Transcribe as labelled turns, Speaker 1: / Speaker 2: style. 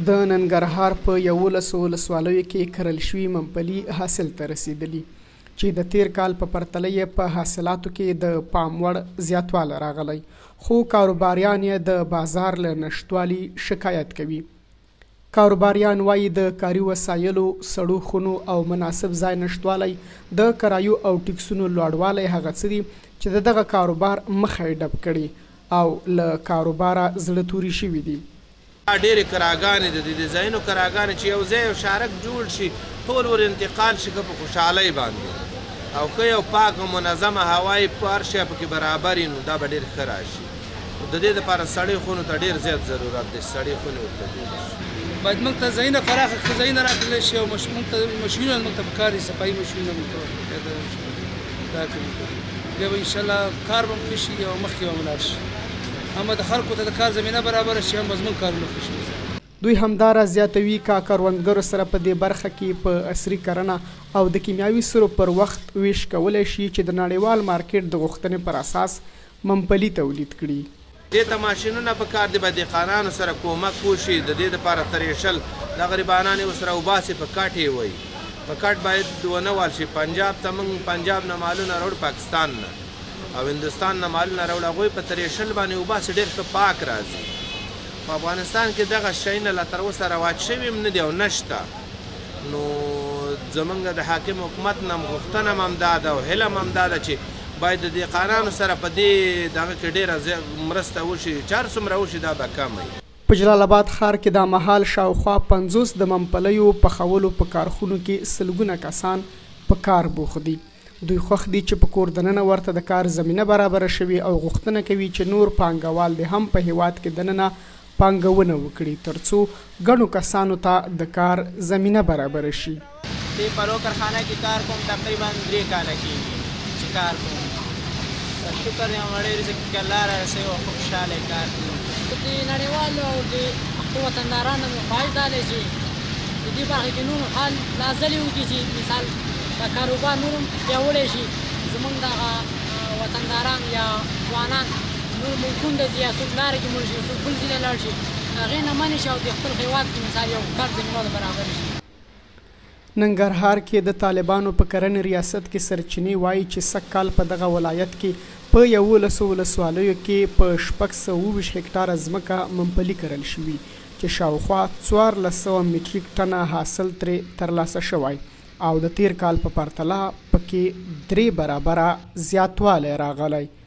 Speaker 1: د ننګرهار په 11 ولسوالیو کې کرل شوي ممپلي حاصل ته رسیدلي چې د تیر کال په پرتله یې په حاصلاتو کې د پام وړ زیاتوالی راغلی، خو کاروباریان یې د بازار له نشتوالي شکایت کوي. کاروباریان وایي د کاري وسایلو، سړو خونو او مناسب ځای نشتوالی، د کرایو او ټکسونو لوړوالی هغه څه دي چې د دغه کاروبار مخه یې ډب کړي او له کاروباره زړه توري شوي دي.
Speaker 2: ډېرې کراګانې د دې ځایونو کراګانې چې یو ځای یو شارک جوړ شي، ټول ور انتقال شي که په خوشحالۍ باندې، او که یو پاکه منظمه هوایي هر شی پکې برابر وي، نو دا به ډېر ښه راشي. د دې دپاره سړې خونو ته ډېر زیات ضرورت دی، سړې خونې ورته جوړې شي.
Speaker 3: باید موږ ته ځایونه پراخه کړي، ځایونه راکړلی شي او موږ ته ماشینونه موږ ته پکار دي، صفایي ماشینونه موږ ته دا کوي. بیا به انشاءالله کار به ښه شي او مخکې به ولاړ شي، اما د خلکو ته د کار زمینه برابره شي، هم به زموږ کارونه ښه شي.
Speaker 1: دوی همداره زیاتوي که کروندګرو سره په دې برخه کې په عصري کرنه او د کیمیاوي سرو پر وخت ویش کولی شي چې د نړیوال مارکیټ د غوښتنې پر اساس ممپلي تولید کړي.
Speaker 2: دې ته ماشینونه پکار دي، باید دهقانانو سره کومک وشي. د دې دپاره ترېشل دا غریبانان یې ورسره وباسي، په کاټ یې وایي، په کاټ باید ونه وال شي. پنجاب ته موږ پنجاب نه مالونه راوړو، پاکستان نه او هندوستان نه مالونه راوړو، هغوی په ترېشل باندې وباسي، ډېر ښه پاک راځي. په افغانستان کې دغه شیونه لا تر اوسه رواج شوي هم نه دي او نشته. نو زموږ د حاکم حکومت نه غوښتنه هم همدا ده او هیله هم همدا ده چې باید د دهقانانو سره په دې دغه کې ډېره مرسته وشي، چې هر څومره وشي دا به کم وي.
Speaker 1: په جلال آباد ښار کې دا مهال شاوخوا 50 د ممپلیو پخولو په کارخونو کې سلګونه کسان په کار بوخت دي. دوی خوښ دي چې په کور دننه ورته د کار زمینه برابره شوي او غوښتنه کوي چې نور پانګوال دې هم په هیواد کې دننه پانګونه وکړي ترڅو ګڼو کسانو ته د کار زمینه برابره شي.
Speaker 4: دې پلو کارخانه کې کار کوم تقریبا 3 کاله کېږي چې کار کوم. شکر یم ډېر چې الله رارسوي او خوشحاله کار کوي.
Speaker 5: د نړیوالو او د خپلو وطندارانو خواهش دا دی چې د دې برخې کې نور حال لازلي وکړي چې مثال د کاروبار نور هم پیاوړی شي. زموږ دغه وطنداران یا ځوانان نور ملکونو ته ځي یا څوک لارې کې مړ شي، څوک بل ځای ته لاړ شي، هغې نه منې شي او د خپل هېواد کې مثال یو کار زمینه برابر شي.
Speaker 1: ننګرهار کې د طالبانو په کرنې ریاست کې سرچینې وایي چې سږ کال په دغه ولایت کې په 11 ولسوالیو کې په 627 هکټاره ځمکه ممپلي کرل شوي چې شاوخوا 1400 میټریک ټنه حاصل ترې ترلاسه شوی او د تیر کال په پرتله پکې 3 برابره زیاتوالی راغلی.